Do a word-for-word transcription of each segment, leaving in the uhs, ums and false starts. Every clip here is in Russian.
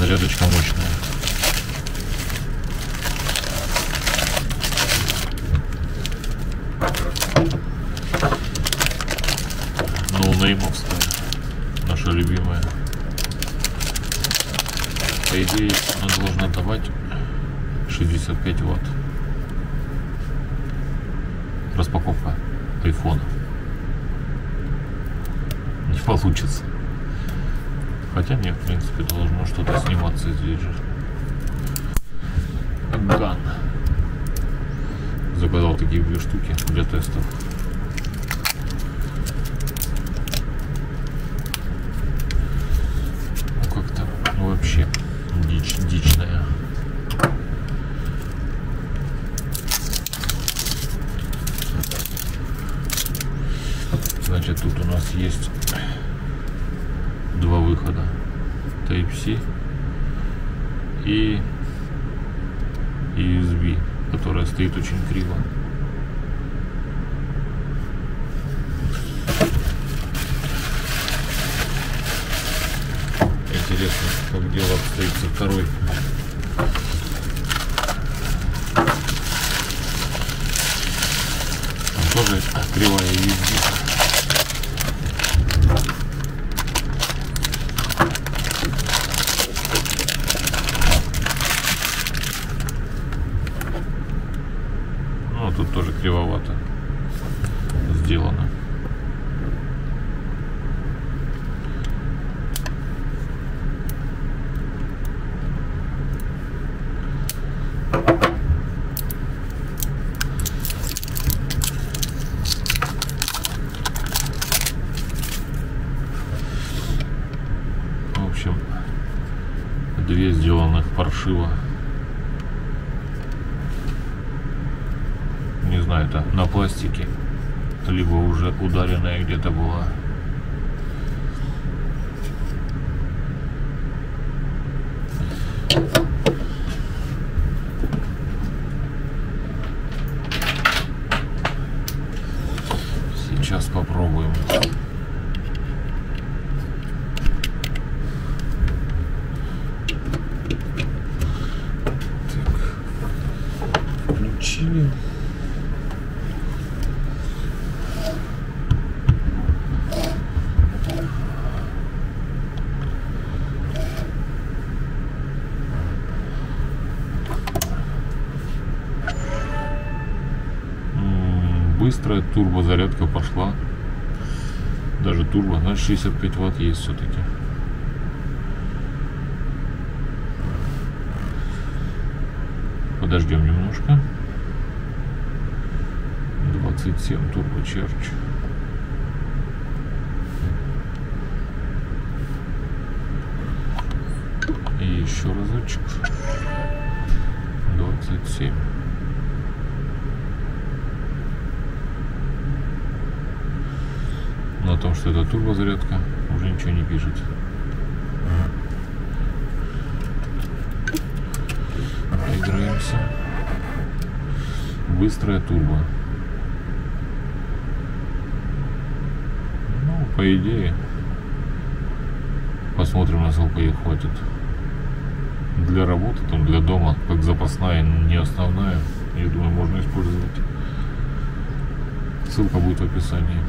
зарядочка мощная. Ноунеймовская, наша любимая. По идее, она должна давать шестьдесят пять ватт. Распаковка айфона. Не получится. Хотя нет, в принципе, должно что-то сниматься здесь же. Ган. Заказал такие две штуки для тестов. Ну как-то ну, вообще дичь дичная. Значит, тут у нас есть два выхода, Type-C и ю эс би, которая стоит очень криво. Интересно, как дело обстоит со второй. Там тоже кривая ю эс би. Тут тоже кривовато сделано. В общем, две сделанных паршиво. Не знаю, это на пластике, либо уже ударенная где-то была. Сейчас попробуем. Так, включили. Быстрая турбозарядка пошла. Даже турбо, значит шестьдесят пять ватт есть все-таки. Подождем немножко. двадцать семь турбочарж. И еще разочек. двадцать семь. Но о том, что это турбозарядка, уже ничего не пишет. Поиграемся. Быстрая турбо. Ну, по идее, посмотрим, насколько ей хватит. Для работы, там, для дома, как запасная, не основная, я думаю, можно использовать. Ссылка будет в описании.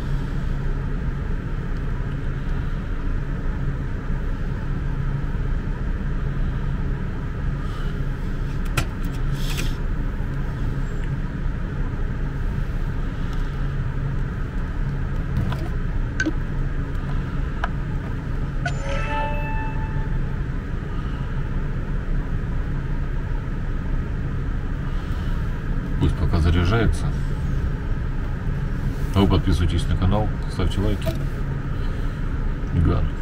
Пусть пока заряжается. А вы подписывайтесь на канал, ставьте лайки. Ган.